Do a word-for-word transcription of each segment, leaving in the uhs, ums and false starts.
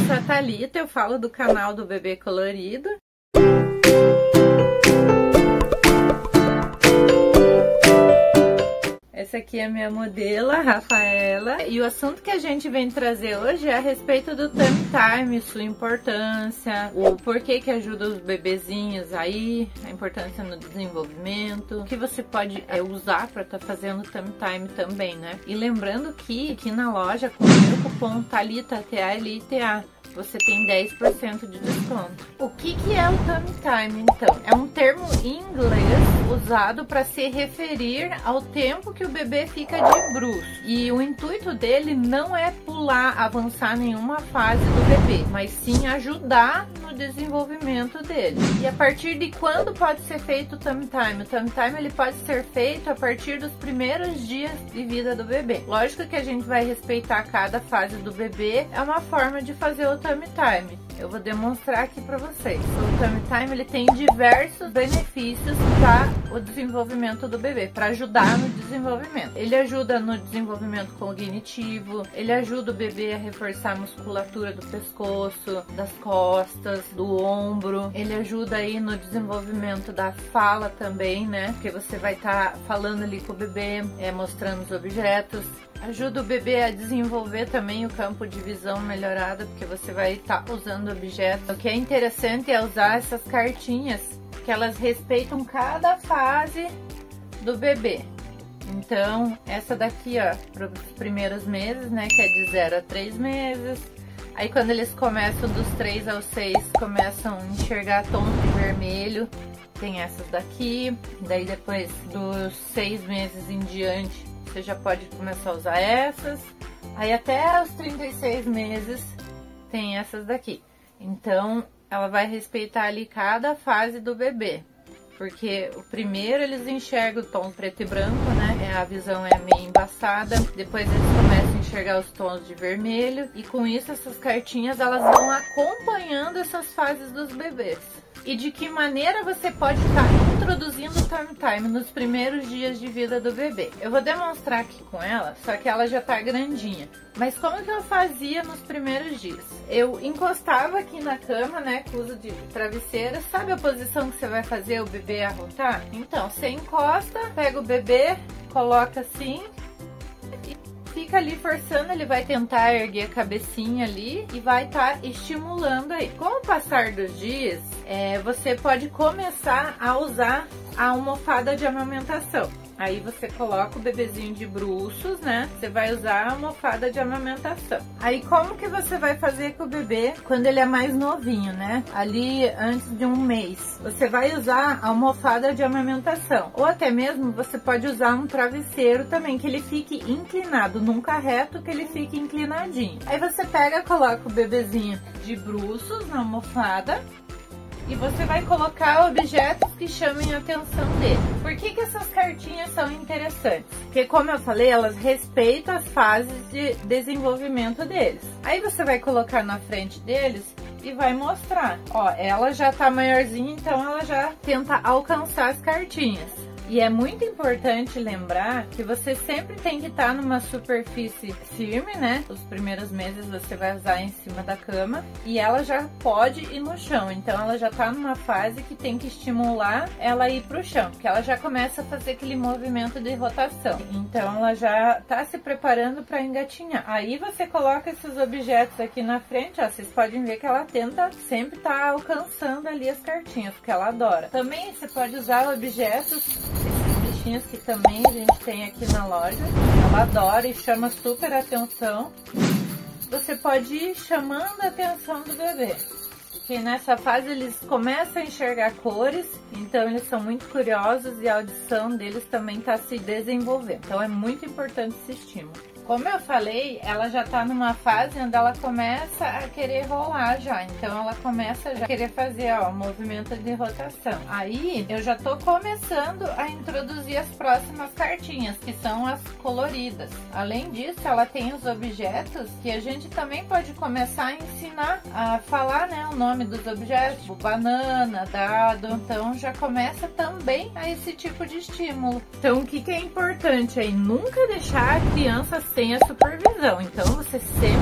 sou a Thalita, eu falo do canal do Bebê Colorido. Essa aqui é a minha modelo, a Rafaela, e o assunto que a gente vem trazer hoje é a respeito do tummy time, sua importância, o porquê que ajuda os bebezinhos aí, a importância no desenvolvimento, o que você pode é, usar para estar tá fazendo tummy time também, né? E lembrando que aqui na loja, com o meu cupom Thalita, T A L I T A, você tem dez por cento de desconto. O que que é o tummy time, então? É um termo em inglês usado para se referir ao tempo que o bebê fica de bruços. E o intuito dele não é pular, avançar nenhuma fase do bebê, mas sim ajudar no desenvolvimento dele. E a partir de quando pode ser feito o tummy time? O tummy time ele pode ser feito a partir dos primeiros dias de vida do bebê. Lógico que a gente vai respeitar cada fase do bebê, é uma forma de fazer o tummy time. Eu vou demonstrar aqui para vocês. O tummy time ele tem diversos benefícios para o desenvolvimento do bebê, para ajudar no desenvolvimento. Ele ajuda no desenvolvimento cognitivo, ele ajuda o bebê a reforçar a musculatura do pescoço, das costas, do ombro. Ele ajuda aí no desenvolvimento da fala também, né? Porque você vai estar tá falando ali com o bebê, é, mostrando os objetos. Ajuda o bebê a desenvolver também o campo de visão melhorado, porque você vai estar tá usando objetos. O que é interessante é usar essas cartinhas, que elas respeitam cada fase do bebê. Então, essa daqui, ó, para os primeiros meses, né, que é de zero a três meses. Aí quando eles começam dos três aos seis, começam a enxergar tons de vermelho, tem essas daqui. Daí depois dos seis meses em diante, você já pode começar a usar essas. Aí até os trinta e seis meses tem essas daqui. Então ela vai respeitar ali cada fase do bebê. Porque o primeiro eles enxergam o tom preto e branco, né? A visão é meio embaçada. Depois eles começam a enxergar os tons de vermelho. E com isso essas cartinhas elas vão acompanhando essas fases dos bebês. E de que maneira você pode estar introduzindo o tummy time nos primeiros dias de vida do bebê. Eu vou demonstrar aqui com ela, só que ela já tá grandinha. Mas como que eu fazia nos primeiros dias? Eu encostava aqui na cama, né, com uso de travesseiro. Sabe a posição que você vai fazer o bebê arrotar? Então, você encosta, pega o bebê, coloca assim e fica ali forçando, ele vai tentar erguer a cabecinha ali e vai estar tá estimulando aí. Com o passar dos dias, é, você pode começar a usar a almofada de amamentação. Aí você coloca o bebezinho de bruços, né? Você vai usar a almofada de amamentação. Aí como que você vai fazer com o bebê quando ele é mais novinho, né? Ali antes de um mês. Você vai usar a almofada de amamentação. Ou até mesmo você pode usar um travesseiro também, que ele fique inclinado, nunca reto, que ele fique inclinadinho. Aí você pega, coloca o bebezinho de bruços na almofada. E você vai colocar objetos que chamem a atenção dele. Por que que essas cartinhas são interessantes? Porque, como eu falei, elas respeitam as fases de desenvolvimento deles. Aí você vai colocar na frente deles e vai mostrar. Ó, ela já tá maiorzinha, então ela já tenta alcançar as cartinhas. E é muito importante lembrar que você sempre tem que estar numa superfície firme, né? Os primeiros meses você vai usar em cima da cama e ela já pode ir no chão. Então ela já tá numa fase que tem que estimular ela a ir pro chão, porque ela já começa a fazer aquele movimento de rotação. Então ela já tá se preparando para engatinhar. Aí você coloca esses objetos aqui na frente, ó, vocês podem ver que ela tenta sempre estar alcançando ali as cartinhas, porque ela adora. Também você pode usar objetos, que também a gente tem aqui na loja, ela adora e chama super atenção. Você pode ir chamando a atenção do bebê, porque nessa fase eles começam a enxergar cores, então eles são muito curiosos e a audição deles também está se desenvolvendo. Então é muito importante esse estímulo. Como eu falei, ela já tá numa fase onde ela começa a querer rolar já. Então ela começa já a querer fazer, ó, movimento de rotação. Aí eu já tô começando a introduzir as próximas cartinhas, que são as coloridas. Além disso, ela tem os objetos que a gente também pode começar a ensinar a falar, né, o nome dos objetos, tipo banana, dado. Então já começa também a esse tipo de estímulo. Então o que que é importante aí? Nunca deixar a criança sem a supervisão. Então você sempre tem que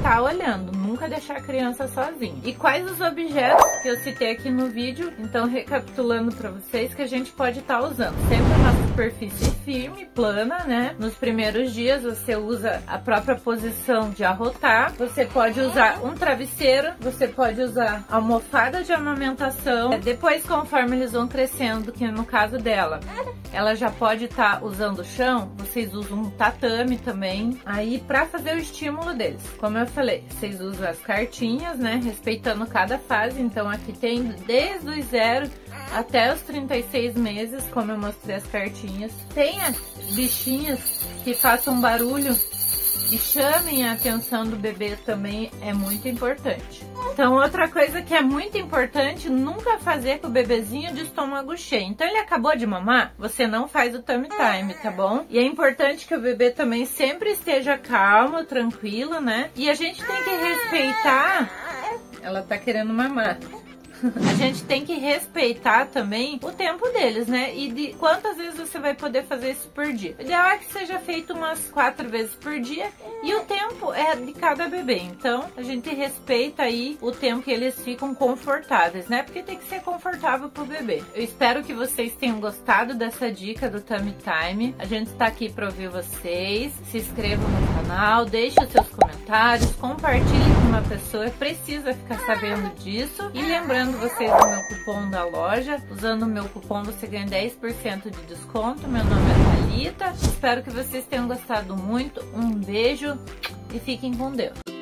tá olhando, nunca deixar a criança sozinha. E quais os objetos que eu citei aqui no vídeo? Então, recapitulando para vocês, que a gente pode estar tá usando sempre uma superfície firme, plana, né? Nos primeiros dias você usa a própria posição de arrotar, você pode usar um travesseiro, você pode usar almofada de amamentação. Depois, conforme eles vão crescendo, que no caso dela, ela já pode estar tá usando o chão, vocês usam um tatame também, aí para fazer o estímulo deles. Como eu falei, vocês usam as cartinhas, né? Respeitando cada fase, então aqui tem desde os zero até os trinta e seis meses, como eu mostrei as cartinhas. Tem as bichinhas que façam barulho e chamem a atenção do bebê, também é muito importante. Então, outra coisa que é muito importante, nunca fazer com o bebezinho de estômago cheio. Então, ele acabou de mamar, você não faz o tummy time, tá bom? E é importante que o bebê também sempre esteja calmo, tranquilo, né? E a gente tem que respeitar... Ela tá querendo mamar. A gente tem que respeitar também o tempo deles, né? E de quantas vezes você vai poder fazer isso por dia. O ideal é que seja feito umas quatro vezes por dia e o tempo é de cada bebê. Então, a gente respeita aí o tempo que eles ficam confortáveis, né? Porque tem que ser confortável pro bebê. Eu espero que vocês tenham gostado dessa dica do Tummy Time. A gente está aqui para ouvir vocês. Se inscrevam no canal, deixem os seus comentários, compartilhem com uma pessoa que precisa ficar sabendo disso. E lembrando vocês do meu cupom da loja, usando o meu cupom você ganha dez por cento de desconto. Meu nome é Thalita, espero que vocês tenham gostado muito, um beijo e fiquem com Deus.